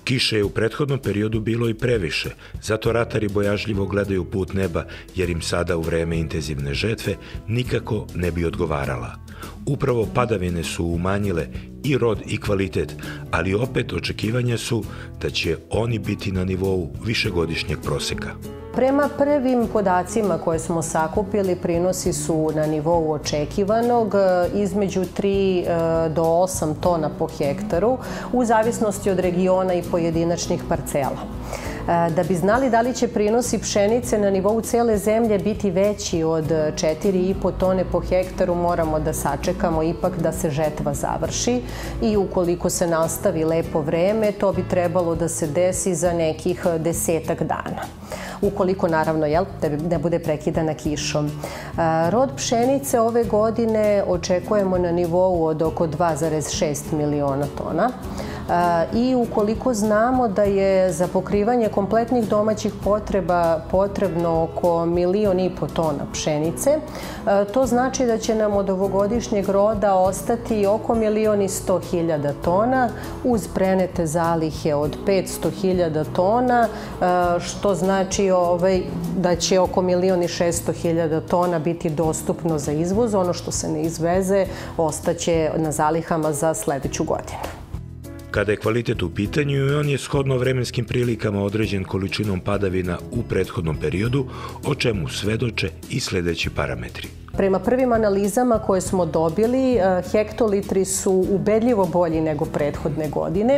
Kiše je u prethodnom periodu bilo i previše, zato ratari bojažljivo gledaju put neba jer im sada u vreme intenzivne žetve nikako ne bi odgovarala. Upravo padavine su umanjile i rod i kvalitet, ali opet očekivanja su da će oni biti na nivou višegodišnjeg proseka. Prema prvim podacima koje smo sakupili, prinosi su na nivou očekivanog između 3 do 8 tona po hektaru, u zavisnosti od regiona i pojedinačnih parcela. Da bi znali da li će prinosi pšenice na nivou cele zemlje biti veći od 4,5 tone po hektaru, moramo da sačekamo ipak da se žetva završi i ukoliko se nastavi lepo vreme, to bi trebalo da se desi za nekih 10 dana. Ukoliko, naravno, da ne bude prekidana kišom. Rod pšenice ove godine očekujemo na nivou od oko 2,6 miliona tona. I ukoliko znamo da je za pokrivanje kompletnih domaćih potreba potrebno oko 1,5 miliona tona pšenice, to znači da će nam od ovogodišnjeg roda ostati oko 1.100.000 tona uz prenete zalihe od 500.000 tona, što znači da će oko 1.600.000 tona biti dostupno za izvoz. Ono što se ne izveze ostaće na zalihama za sledeću godinu. Kada je kvalitet u pitanju, on je shodno vremenskim prilikama određen količinom padavina u prethodnom periodu, o čemu svedoče i sledeći parametri. Prema prvim analizama koje smo dobili, hektolitri su ubedljivo bolji nego prethodne godine,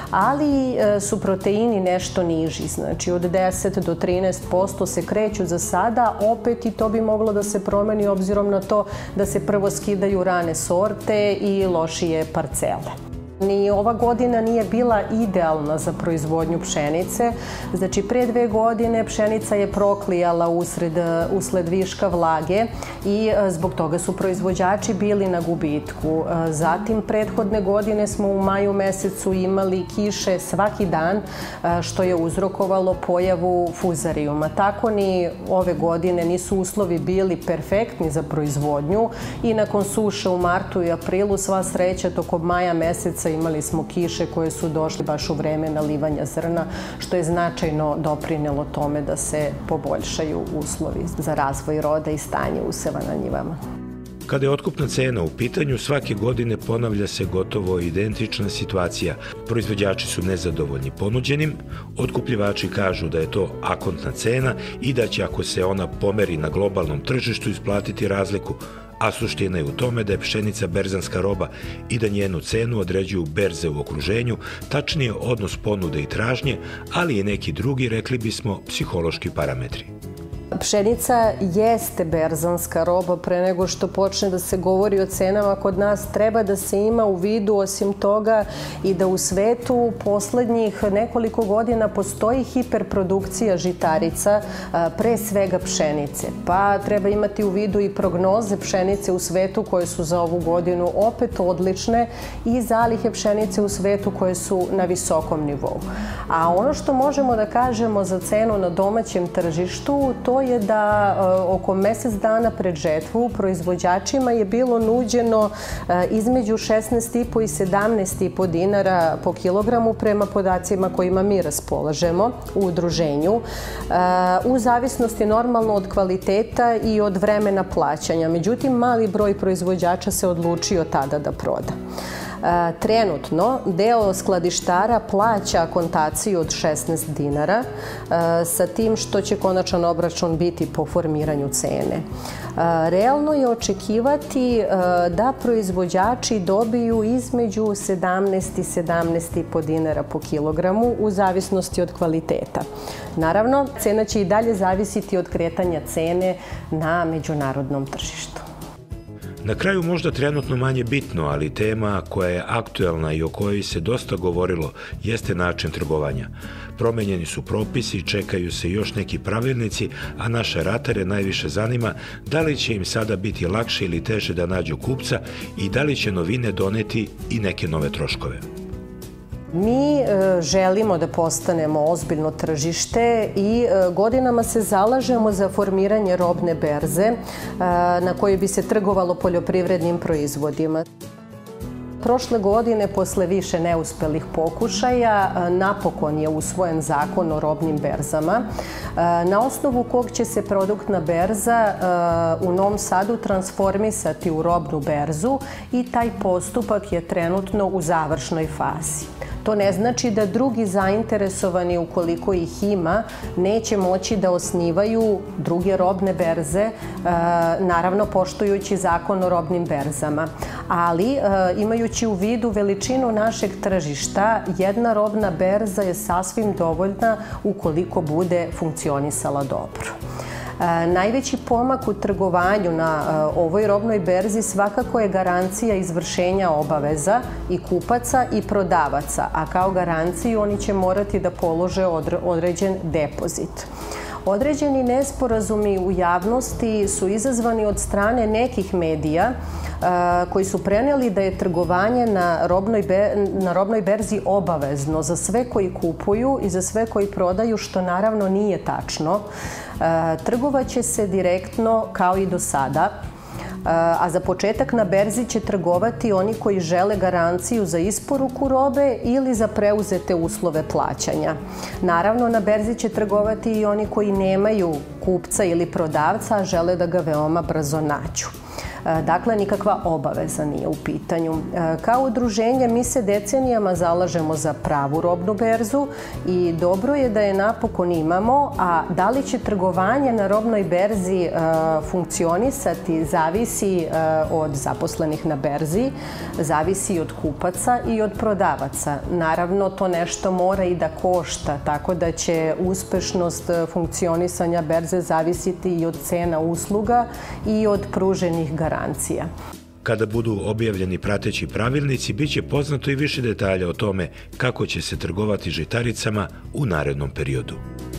ali su proteini nešto niži. Znači od 10 do 13% se kreću za sada, opet i to bi moglo da se promeni obzirom na to da se prvo skidaju rane sorte i lošije parcele. Ni ova godina nije bila idealna za proizvodnju pšenice. Znači, pre 2 godine pšenica je proklijala usled viška vlage i zbog toga su proizvođači bili na gubitku. Zatim, prethodne godine smo u maju mesecu imali kiše svaki dan, što je uzrokovalo pojavu fuzarijuma. Tako ni ove godine nisu uslovi bili perfektni za proizvodnju i nakon suše u martu i aprilu, sva sreća, tokom maja meseca imali smo kiše koje su došle baš u vreme nalivanja zrna, što je značajno doprinelo tome da se poboljšaju uslovi za razvoj roda i stanje useva na njivama. Kada je otkupna cena u pitanju, svake godine ponavlja se gotovo identična situacija. Proizvođači su nezadovoljni ponuđenim, otkupljivači kažu da je to akontna cena i da će, ako se ona pomeri na globalnom tržištu, isplatiti razliku, a suština je u tome da je pšenica berzanska roba i da njenu cenu određuju berze u okruženju, tačnije odnos ponude i tražnje, ali i neki drugi, rekli bismo, psihološki parametri. Pšenica jeste berzanska roba. Pre nego što počne da se govori o cenama kod nas, treba da se ima u vidu, osim toga, i da u svetu poslednjih nekoliko godina postoji hiperprodukcija žitarica, pre svega pšenice. Pa treba imati u vidu i prognoze pšenice u svetu koje su za ovu godinu opet odlične i zalihe pšenice u svetu koje su na visokom nivou. A ono što možemo da kažemo za cenu na domaćem tržištu, to je da oko mesec dana pred žetvu proizvođačima je bilo nuđeno između 16,5 i 17,5 dinara po kilogramu prema podacima kojima mi raspolažemo u udruženju, u zavisnosti normalno od kvaliteta i od vremena plaćanja. Međutim, mali broj proizvođača se odlučio tada da proda. Trenutno deo skladištara plaća akontaciju od 16 dinara, sa tim što će konačan obračun biti po formiranju cene. Realno je očekivati da proizvođači dobiju između 17 i 17,5 dinara po kilogramu u zavisnosti od kvaliteta. Naravno, cena će i dalje zavisiti od kretanja cene na međunarodnom tržištu. Na kraju možda trenutno manje bitno, ali tema koja je aktuelna i o kojoj se dosta govorilo jeste način trgovanja. Promenjeni su propisi, čekaju se još neki pravilnici, a naše ratare najviše zanima da li će im sada biti lakše ili teže da nađu kupca i da li će novine doneti i neke nove troškove. Mi želimo da postanemo ozbiljno tržište i godinama se zalažemo za formiranje robne berze na kojoj bi se trgovalo poljoprivrednim proizvodima. prošle godine, posle više neuspelih pokušaja, napokon je usvojen zakon o robnim berzama, na osnovu kog će se produktna berza u Novom Sadu transformisati u robnu berzu i taj postupak je trenutno u završnoj fazi. To ne znači da drugi zainteresovani, ukoliko ih ima, neće moći da osnivaju druge robne berze, naravno poštujući zakon o robnim berzama. Ali, imajući u vidu veličinu našeg tržišta, jedna robna berza je sasvim dovoljna ukoliko bude funkcionisala dobro. Najveći pomak u trgovanju na ovoj robnoj berzi svakako je garancija izvršenja obaveza i kupaca i prodavaca, a kao garanciju oni će morati da polože određen depozit. Određeni nesporazumi u javnosti su izazvani od strane nekih medija koji su preneli da je trgovanje na robnoj berzi obavezno za sve koji kupuju i za sve koji prodaju, što naravno nije tačno. Trgovaće se direktno kao i do sada, a za početak na berzi će trgovati oni koji žele garanciju za isporuku robe ili za preuzete uslove plaćanja. Naravno, na berzi će trgovati i oni koji nemaju kupca ili prodavca, a žele da ga veoma brzo nađu. Dakle, nikakva obaveza nije u pitanju. Kao udruženje mi se decenijama zalažemo za pravu robnu berzu i dobro je da je napokon imamo, a da li će trgovanje na robnoj berzi funkcionisati zavisi od zaposlenih na berzi, zavisi od kupaca i od prodavaca. Naravno, to nešto mora i da košta, tako da će uspešnost funkcionisanja berze zavisiti i od cena usluga i od pruženih garancija. Kada budu objavljeni prateći pravilnici, bit će poznato i više detalja o tome kako će se trgovati žitaricama u narednom periodu.